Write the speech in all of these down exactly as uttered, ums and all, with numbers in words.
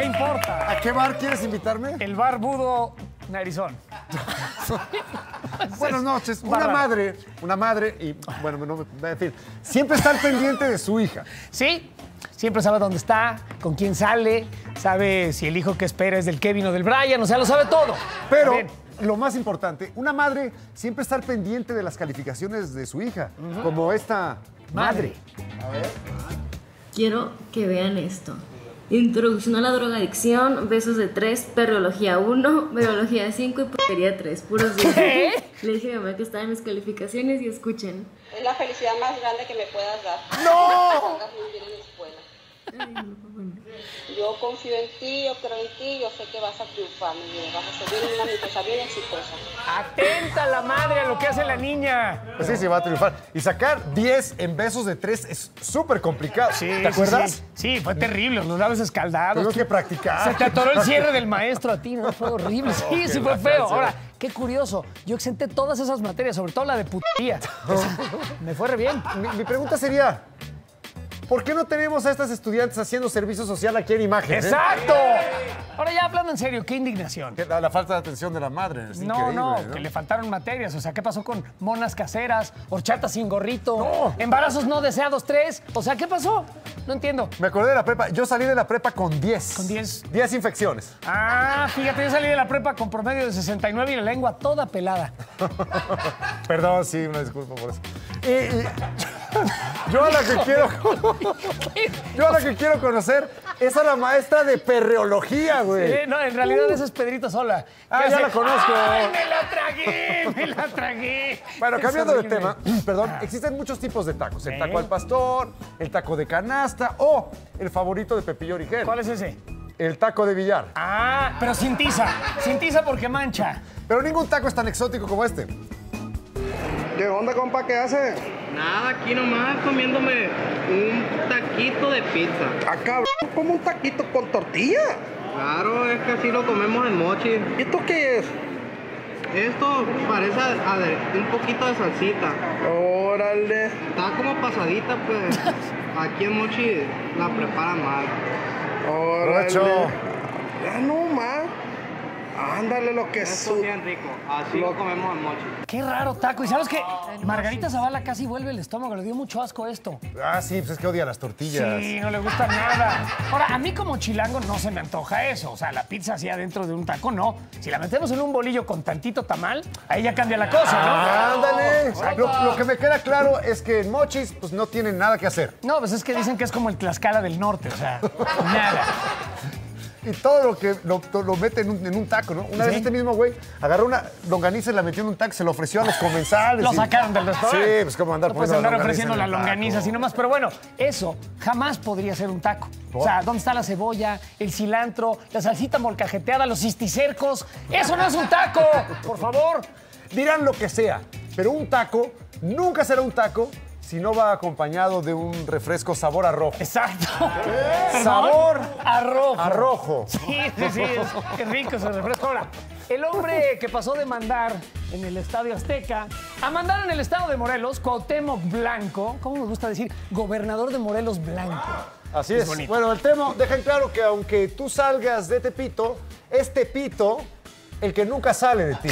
¿qué importa? ¿A qué bar quieres invitarme? El bar Budo Narizón. Buenas noches. Una Barra. madre, una madre, y bueno, no, en fin, siempre está al pendiente de su hija. Sí, siempre sabe dónde está, con quién sale, sabe si el hijo que espera es del Kevin o del Brian, o sea, lo sabe todo. Pero Bien. lo más importante, una madre siempre está al pendiente de las calificaciones de su hija, uh-huh. como esta madre. madre. A ver. Quiero que vean esto. Introducción a la drogadicción, besos de tres, perreología uno, biología cinco y putería tres. Puros diez. Le dije a mi mamá que estaban mis calificaciones y escuchen. Es la felicidad más grande que me puedas dar. ¡No! Que salgas muy bien en la escuela. Ay, no, pues bueno. Yo confío en ti, yo creo en ti, yo sé que vas a triunfar, mi vida. Vas a ser bien una muchacha bien exitosa. Atenta la madre a lo que hace la niña. Pues sí, sí, va a triunfar. Y sacar diez en besos de tres es súper complicado. Sí, ¿Te acuerdas? Sí, sí. Sí, fue terrible, los labios escaldados. Tengo que practicar. Se te atoró el cierre del maestro a ti, ¿no? Fue horrible. Sí, Oh, sí fue feo. Ahora, qué curioso. Yo exenté todas esas materias, sobre todo la de putería. Me fue re bien. Mi, mi pregunta sería, ¿por qué no tenemos a estas estudiantes haciendo servicio social aquí en Imagen? ¡Exacto! Ahora ya hablando en serio, qué indignación. La, la falta de atención de la madre es No, increíble, no, ¿no? que le faltaron materias. O sea, ¿qué pasó con monas caseras, horchatas sin gorrito, No. embarazos no deseados tres? O sea, ¿qué pasó? No entiendo. Me acordé de la prepa. Yo salí de la prepa con diez. ¿Con diez? diez infecciones. Ah, fíjate, yo salí de la prepa con promedio de sesenta y nueve y la lengua toda pelada. Perdón, sí, una disculpa por eso. Y, y yo a la que quiero yo a la que quiero conocer es a la maestra de perreología, güey. Eh, no, en realidad esa es Pedrito Sola. Ah, Que ya hace- la conozco. ¡Ay, me la tragué! ¡Me la tragué! Bueno, Es cambiando de horrible. tema, perdón, existen muchos tipos de tacos. El Sí. taco al pastor, el taco de canasta o el favorito de Pepillo Origel, ¿Cuál es ese? el taco de billar. Ah, pero sin tiza. Sin tiza porque mancha. Pero ningún taco es tan exótico como este. ¿Qué onda, compa? ¿Qué hace? Nada, aquí nomás comiéndome un taquito de pizza. Ah, cabrón, como un taquito con tortilla. Claro, es que así lo comemos en Mochi. ¿Y esto qué es? Esto parece a- a de- un poquito de salsita. Órale. Está como pasadita, pues. Aquí en Mochi la preparan mal. Órale. Provecho. Ya no más. Ándale lo que Esto su... es bien rico. Así lo comemos en Mochi. Qué raro taco. ¿Y sabes qué? Margarita Zavala casi vuelve el estómago. Le dio mucho asco esto. Ah, sí, pues es que odia las tortillas. Sí, no le gusta nada. Ahora, a mí como chilango no se me antoja eso. O sea, la pizza así adentro de un taco, no. Si la metemos en un bolillo con tantito tamal, ahí ya cambia la cosa, ¿no? ¡Ándale! Lo, lo que me queda claro es que en Mochis pues no tienen nada que hacer. No, pues es que dicen que es como el Tlaxcala del norte, o sea, nada. Y todo lo que lo, lo- lo mete en un, en un taco, ¿no? Una Sí. vez este mismo güey agarró una longaniza y la metió en un taco, se lo ofreció a los comensales. Lo y- sacaron del restaurante. Sí, pues cómo andar No puedes poniendo andar longaniza ofreciendo en la el taco. longaniza así nomás. Pero bueno, eso jamás podría ser un taco. O sea, ¿dónde está la cebolla, el cilantro, la salsita molcajeteada, los cisticercos? ¡Eso no es un taco! ¡Por favor! Dirán lo que sea, pero un taco nunca será un taco si no va acompañado de un refresco sabor a rojo. Exacto. Sabor a rojo. a rojo. Sí, sí, sí. Es, qué rico ese refresco. Ahora, el hombre que pasó de mandar en el Estadio Azteca a mandar en el estado de Morelos, Cuauhtémoc Blanco, ¿cómo me gusta decir? Gobernador de Morelos Blanco. Así Es es. bonito. Bueno, el tema deja en claro que aunque tú salgas de Tepito, es Tepito el que nunca sale de ti.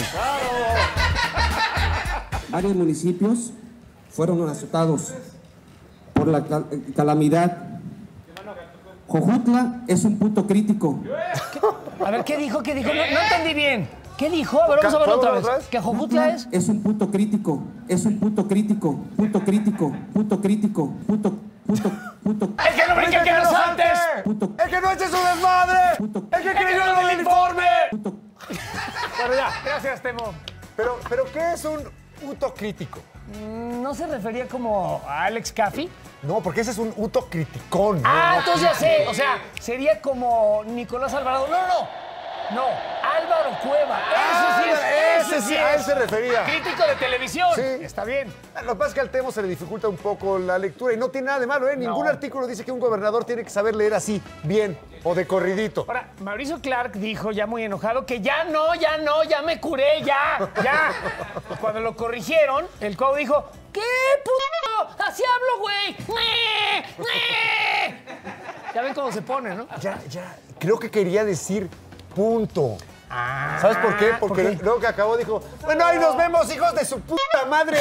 Varios municipios fueron azotados por la cal- calamidad. Jojutla es un punto crítico. A ver, ¿qué dijo? ¿Qué dijo? No, no entendí bien. ¿Qué dijo? A ver, vamos a verlo otra vez. ¿Otra vez? ¿Que Jojutla es? Es un punto crítico. Es un punto crítico. Punto crítico. Punto crítico. Punto, punto, punto, ¡El que no brinque, el que no salte! punto, ¡El que no eche su desmadre! punto, ¡El que creyó en el informe! punto. Bueno, ya. Gracias, Temo. Pero, pero ¿qué es un autocrítico? ¿No se refería como a Alex Caffey? No, porque ese es un autocriticón. ¿no? Ah, No entonces ya sé. crítico. O sea, sería como Nicolás Alvarado. No, no, no. No, Álvaro Cueva. Ese sí es. Ah, ese sí, a él es se refería. Crítico de televisión. Sí. Está bien. Lo que pasa es que al Temo se le dificulta un poco la lectura y no tiene nada de malo, ¿eh? Ningún No. artículo dice que un gobernador tiene que saber leer así, bien o de corridito. Ahora, Mauricio Clark dijo ya muy enojado que ya no, ya no, ya me curé, ya, ya. Y cuando lo corrigieron, el Cuau dijo, ¿qué puto? Así hablo, güey. ¡Meh! ¡Meh! Ya ven cómo se pone, ¿no? Ya, ya, creo que quería decir punto. Ah, ¿Sabes por qué? Porque ¿por qué? luego que acabó dijo, bueno, ahí nos vemos, hijos de su puta madre.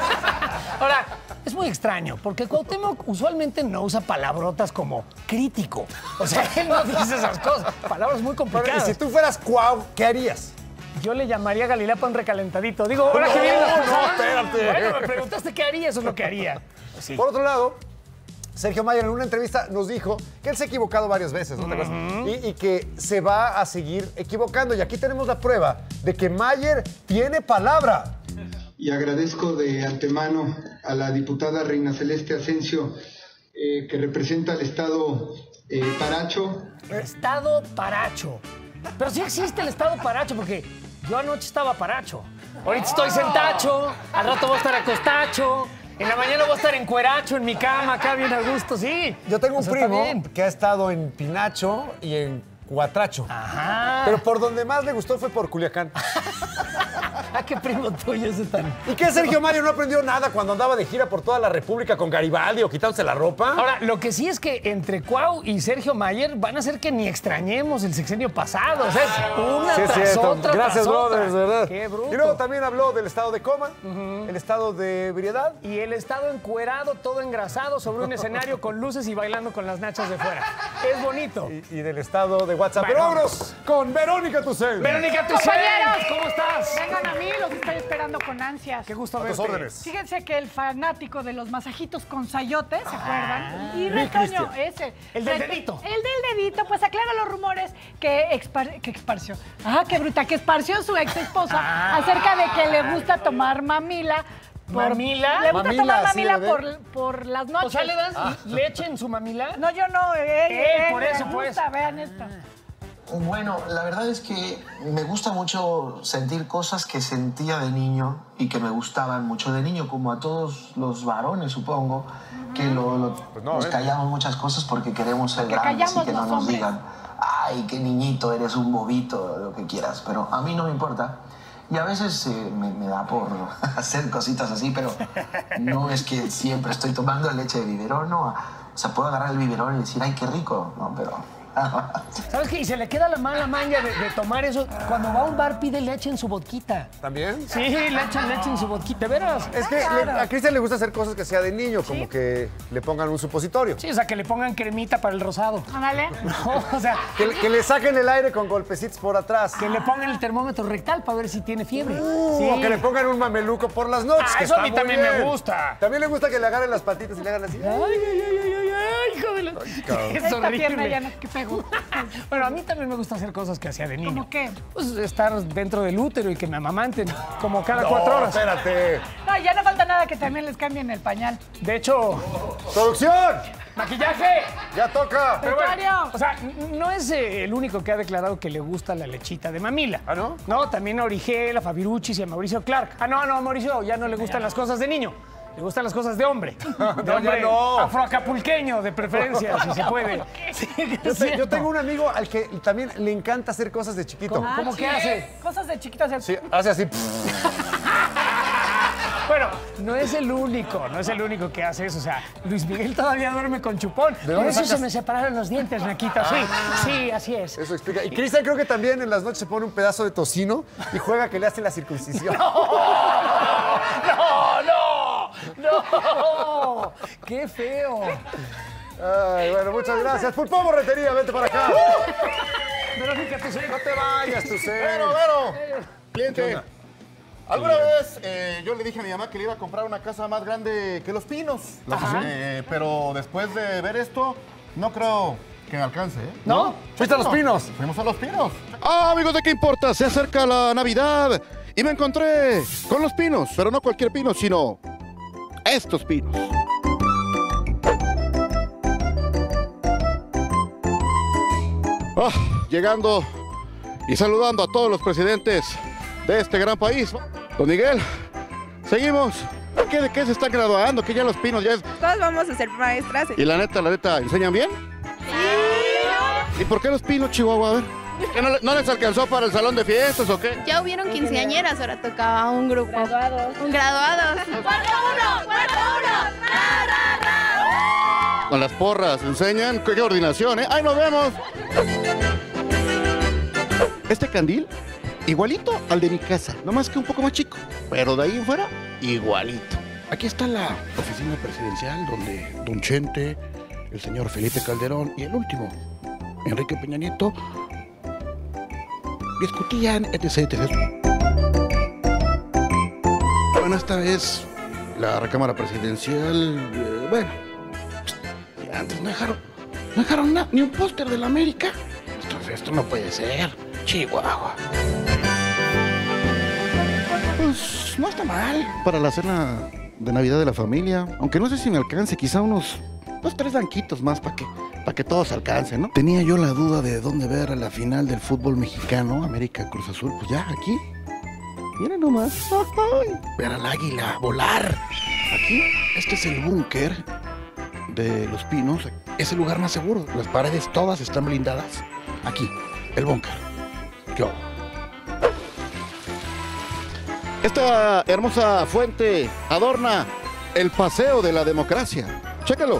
Ahora, es muy extraño, porque Cuauhtémoc usualmente no usa palabrotas como crítico. O sea, él no dice esas cosas. Palabras muy Y complicadas. si tú fueras Cuau, ¿qué harías? Yo le llamaría a Galilea para un recalentadito. Digo, ahora No, que viene la no, cosa. espérate. Bueno, me preguntaste qué haría, eso es lo que haría. Sí. Por otro lado, Sergio Mayer en una entrevista nos dijo que él se ha equivocado varias veces, ¿no te acuerdas? y, y que se va a seguir equivocando. Y aquí tenemos la prueba de que Mayer tiene palabra. Y agradezco de antemano a la diputada Reina Celeste Asensio, eh, que representa al Estado eh, Paracho. Estado Paracho. Pero sí existe el Estado Paracho, porque yo anoche estaba Paracho. Ahorita estoy sentacho, al rato voy a estar acostacho. En la mañana voy a estar en cueracho, en mi cama, acá bien a gusto, sí. Yo tengo un O sea, está primo bien. que ha estado en Pinacho y en Cuatracho. Ajá. Pero por donde más le gustó fue por Culiacán. Ah, qué primo tuyo ese tan... ¿Y qué Sergio Mayer no aprendió nada cuando andaba de gira por toda la República con Garibaldi o quitándose la ropa? Ahora, lo que sí es que entre Cuau y Sergio Mayer van a hacer que ni extrañemos el sexenio pasado. O sea, es una Sí, es tras cierto. otra Gracias, tras otra. brothers, de verdad. Qué bruto. Y luego también habló del estado de coma, el estado de ebriedad. Y el estado encuerado, todo engrasado, sobre un escenario con luces y bailando con las nachas de fuera. Es bonito. Y, y del estado de WhatsApp. Bueno. Pero vámonos con Verónica Tucel. Verónica Tucel, Compañeros. ¿cómo estás? Vengan a mí, los estoy esperando con ansias. Qué gusto A tus verte. órdenes. Fíjense que el fanático de los masajitos con sayote, ¿se acuerdan? Y mi Retoño, Cristian. ese. El del Reto- dedito. El del dedito, pues aclara los rumores que, expar- que esparció. Ah, qué bruta, que esparció su ex esposa Ah. acerca de que le gusta tomar mamila. por- ¿Mamila? Le gusta Mamila, tomar sí, mamila bebé. por, por las noches. O sea, ¿le das leche en su mamila? No, yo no, él, Él, él, por le eso, pues. gusta, vean esto. Bueno, la verdad es que me gusta mucho sentir cosas que sentía de niño y que me gustaban mucho de niño, como a todos los varones, supongo, que lo, lo- Pues no, nos ¿eh? callamos muchas cosas porque queremos ser Porque grandes y callamos que no los nos hombres. digan, ay, qué niñito, eres un bobito, lo que quieras, pero a mí no me importa. Y a veces eh, me, me da por hacer cositas así, pero no es que siempre estoy tomando leche de biberón, no. O sea, puedo agarrar el biberón y decir, ay, qué rico, no, pero... ¿Sabes qué? Y se le queda la mala maña de, de tomar eso. Cuando va a un bar pide leche en su vodquita. ¿También? Sí, le echan leche en su vodquita, ¿de veras? Es que le- a Cristian le gusta hacer cosas que sea de niño, como que le pongan un supositorio. Sí, o sea, que le pongan cremita para el rosado. Ándale. No, o sea, Que, que le saquen el aire con golpecitos por atrás. que le pongan el termómetro rectal para ver si tiene fiebre. Uh, Sí. O que le pongan un mameluco por las noches. Ah, que eso a está mí muy también me bien. gusta. También le gusta que le agarren las patitas y le hagan así. Ay, ay, ay, ay, ay, ay, hijo de la... Es Esta pierna ya horrible. no, que pegó. Bueno, a mí también me gusta hacer cosas que hacía de niño. ¿Cómo qué? Pues estar dentro del útero y que me amamanten como cada No, cuatro horas. espérate. No, ya no falta nada que también les cambien el pañal. De hecho, ¡Producción! maquillaje. ¡Ya toca! Pero bueno, Vestuario. o sea, n- no es eh, el único que ha declarado que le gusta la lechita de mamila. ¿Ah, no? No, también a Origel, a Fabiruchis y a Mauricio Clark. Ah, no, no, a Mauricio ya no le gustan las cosas de niño. Le gustan las cosas de hombre. De ya hombre no. afroacapulqueño, de preferencia, si se puede. Sí, es Yo, te- yo cierto. tengo un amigo al que también le encanta hacer cosas de chiquito. ¿Cómo? ¿Cómo que hace? Cosas de chiquitas. el- Sí, hace así. Bueno, no es el único, no es el único que hace eso. O sea, Luis Miguel todavía duerme con chupón. Por dónde eso sacas? se me separaron los dientes, Naquita. Sí, sí, así es. Eso explica. Y Cristian creo que también en las noches se pone un pedazo de tocino y juega que le hace la circuncisión. ¡No, no! ¡No! ¡Qué feo! Ay, bueno, muchas gracias. Pulpo Borretería, vete para acá. Verónica, tú No te vayas, tú sé. Pero, pero, cliente, alguna vez eh, yo le dije a mi mamá que le iba a comprar una casa más grande que Los Pinos. Eh, pero después de ver esto, no creo que me alcance, ¿eh? ¿No? ¿Fuiste a Los Pinos? Fuimos a Los Pinos. Ah, amigos, ¿de qué importa? Se acerca la Navidad y me encontré con Los Pinos, pero no cualquier pino, sino estos pinos. Ah, llegando y saludando a todos los presidentes de este gran país. Don Miguel, seguimos. ¿Qué, ¿De qué se están graduando? Que ya Los Pinos ya es... Todos vamos a ser maestras. Y la neta, la neta, ¿enseñan bien? Sí. ¿Y por qué Los Pinos, Chihuahua? A ver. ¿Qué no, le- no les alcanzó para el salón de fiestas o qué? Ya hubieron quinceañeras, ahora tocaba un grupo. Graduados. Un graduados. ¡Cuarto uno! ¡Cuarto uno! ¡Ra, ra, ra! Con las porras, enseñan. Qué, qué ordinación, ¿eh? ¡Ahí nos vemos! Este candil, igualito al de mi casa, nomás que un poco más chico. Pero de ahí en fuera, igualito. Aquí está la oficina presidencial donde Don Chente, el señor Felipe Calderón y el último, Enrique Peña Nieto, discutían, etcétera, etcétera. Bueno, esta vez la recámara presidencial, eh, bueno, antes no dejaron, no dejaron na, ni un póster de la América. Esto, esto no puede ser. Chihuahua. Pues no está mal para la cena de Navidad de la familia. Aunque no sé si me alcance, quizá unos dos, tres banquitos más para que, para que todos alcancen, ¿no? Tenía yo la duda de dónde ver a la final del fútbol mexicano, América Cruz Azul. Pues ya, aquí. Miren nomás. ¡Ay! Ver al águila volar. Aquí, este es el búnker de Los Pinos. Es el lugar más seguro. Las paredes todas están blindadas. Aquí, el búnker. Yo. Esta hermosa fuente adorna el paseo de la democracia. Chécalo.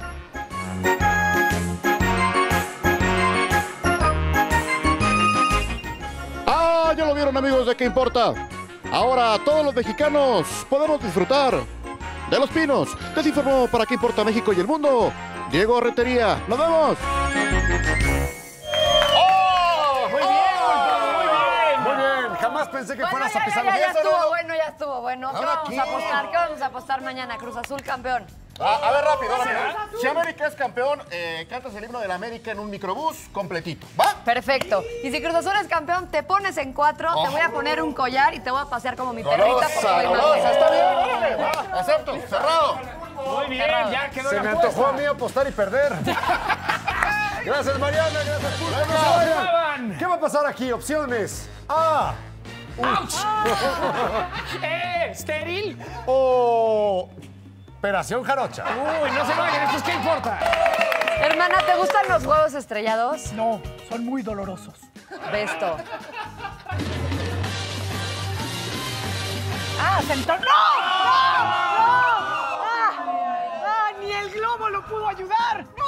Ah, ya lo vieron, amigos, ¿de qué importa? Ahora todos los mexicanos podemos disfrutar de Los Pinos. Les informó para qué importa México y el mundo, Diego Rentería. ¡Nos vemos! Jamás pensé que bueno, fueras ya, a pisar ya, los ya, ya pies, estuvo ¿no? bueno, ya estuvo bueno. ¿Qué ¿Ahora vamos qué? a apostar? ¿Qué vamos a apostar mañana? Cruz Azul campeón. Ah, a ver, rápido, rápido. Si América es campeón, eh, cantas el himno de la América en un microbús completito. ¿Va? Perfecto. Y si Cruz Azul es campeón, te pones en cuatro, Oh. te voy a poner un collar y te voy a pasear como mi perrita. Golosa, porque voy golosa. mal. Está bien, órale, va. Acepto, cerrado. Muy bien, Cerrado. ya quedó Se la me apuesta. antojó a mí apostar y perder. Gracias, Mariana. Gracias, Pulpo. Bueno, se acaban. ¿Qué va a pasar aquí? Opciones. A. ¡Auch! ¡Eh! ¿Estéril? O. Operación Jarocha. Uy, no se vayan, ¿esto qué importa? Hermana, ¿te gustan los huevos estrellados? No, son muy dolorosos. Besto. ¡Ah, sentó! ¡No! ¡No! ¡No! ¡Ah! ¡Ah! ¡Ni el globo lo pudo ayudar!